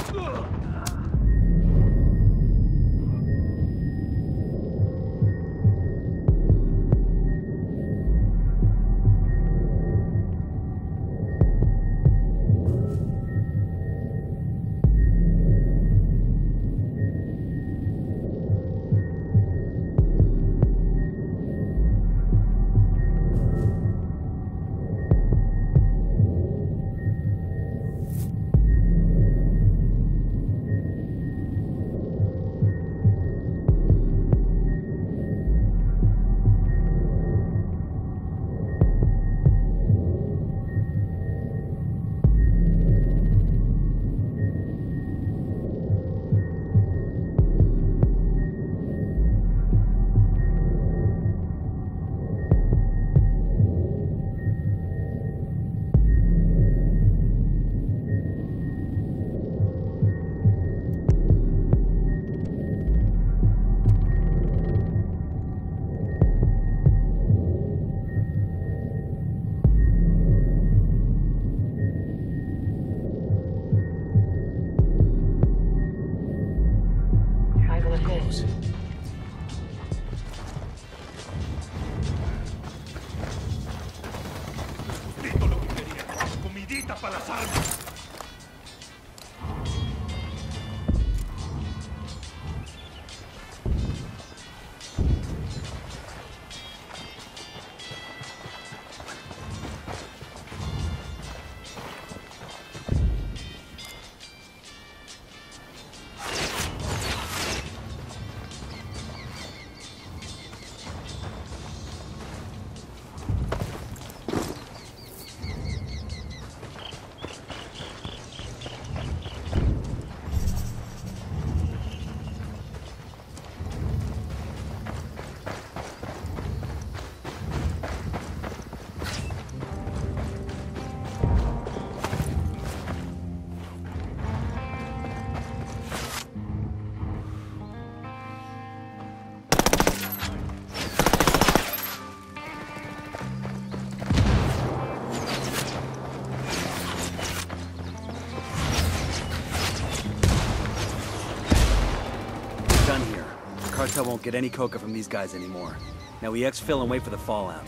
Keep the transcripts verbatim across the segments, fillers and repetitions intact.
Para las armas. Cartel won't get any coca from these guys anymore. Now we exfil and wait for the fallout.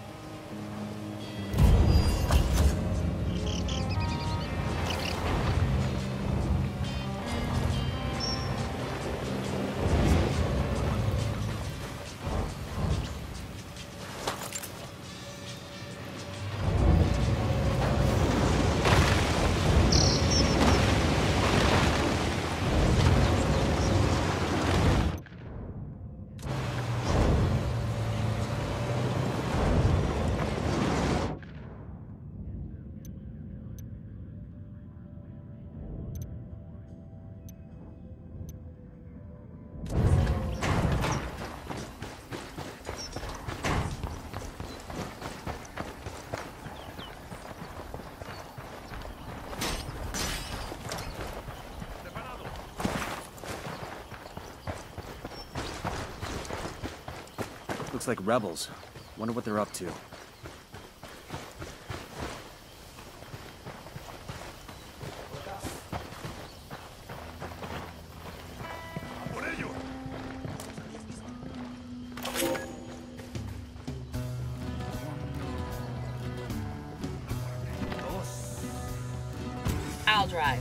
Looks like rebels. Wonder what they're up to. I'll drive.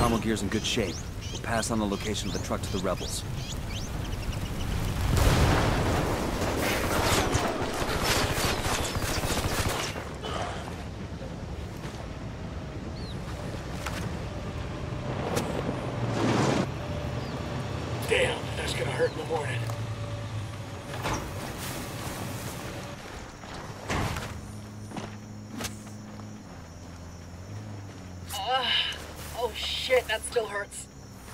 commo gear's in good shape. We'll pass on the location of the truck to the rebels. Damn, that's gonna hurt in the morning. Uh, oh shit, that still hurts.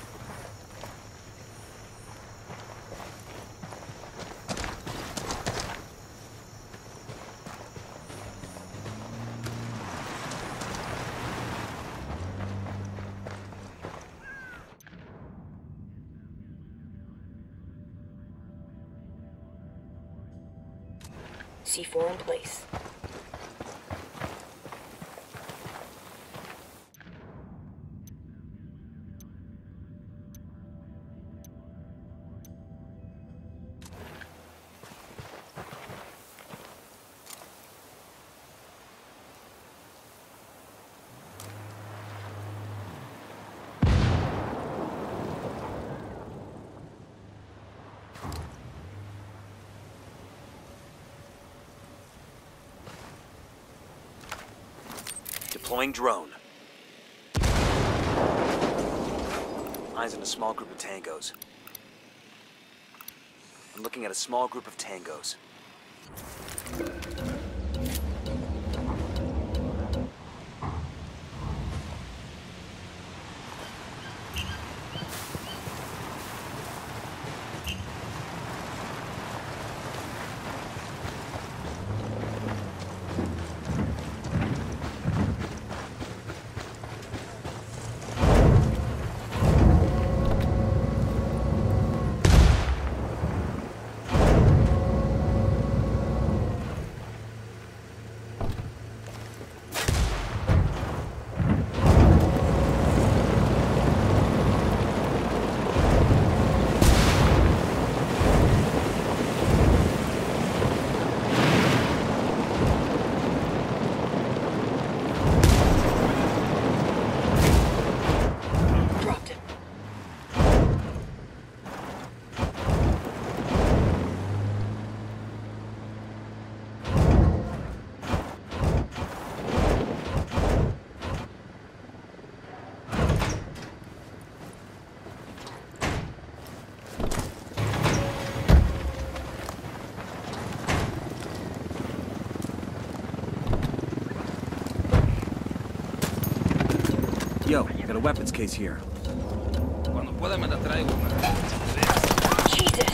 C four in place. Deploying drone. Eyes on a small group of tangos. I'm looking at a small group of tangos. Yo, got a weapons case here. Cuando pueda me la traigo, man. Jesus!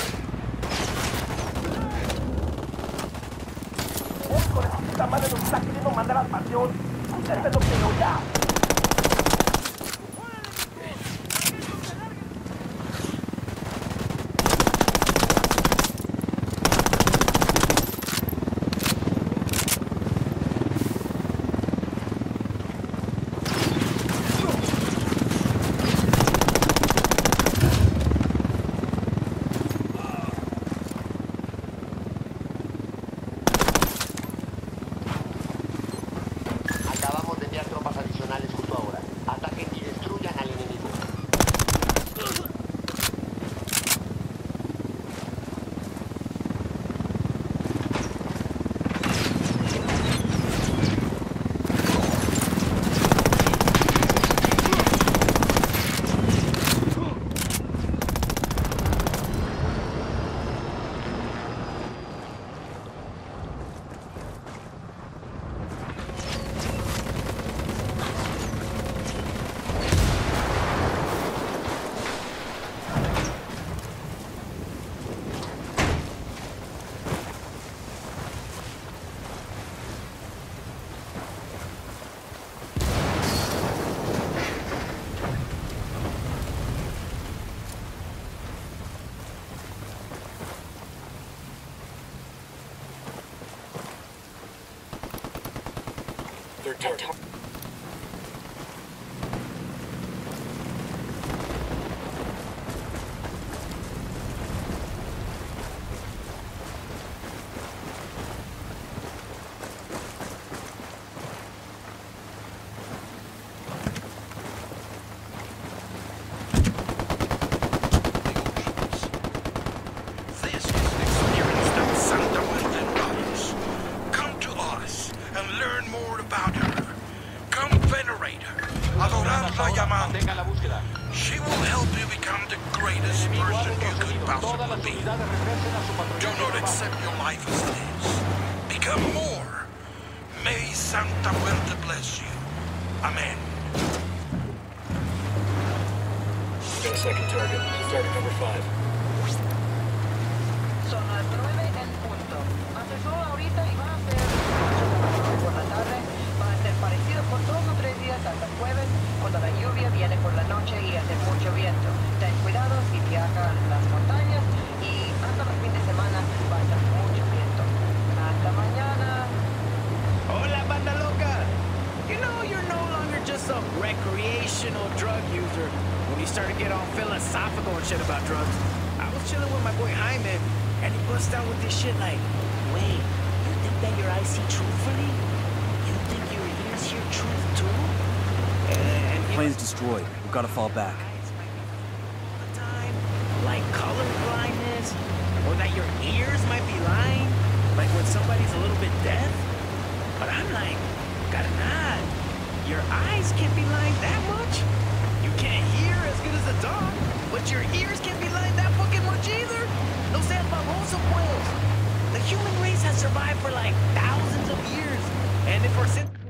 ¡Esta madre nos está queriendo mandar al panteón! ¡Usted pero ya! They're target. possible be. Do not accept your life as it is. Become more. May Santa Muerte bless you. Amen. Got a second target. Target number five. Son las nueve en punto. Hace sol ahorita y va a ser por la tarde. Va a ser parecido por dos o tres días hasta el jueves, cuando la lluvia viene por la noche y hace mucho viento. Ten cuidado si viajan las montañas y hasta los fines de semana va a estar mucho viento. Hasta mañana. Hola, banda loca! You know you're no longer just some recreational drug user when you start to get all philosophical and shit about drugs. I was chilling with my boy Jaime, and he bust out with this shit like, wait, you think that your eyes see truthfully? You think your ears hear truth too? And, and he Plane's destroyed. We've got to fall back. eyes might be all the time, like color blindness, or that your ears might be lying, like when somebody's a little bit deaf. But I'm like, carnal, your eyes can't be lying that much. You can't hear as good as a dog, but your ears can't be lying that fucking much either. No seas baboso, pues. The human race has survived for like thousands of years, and if our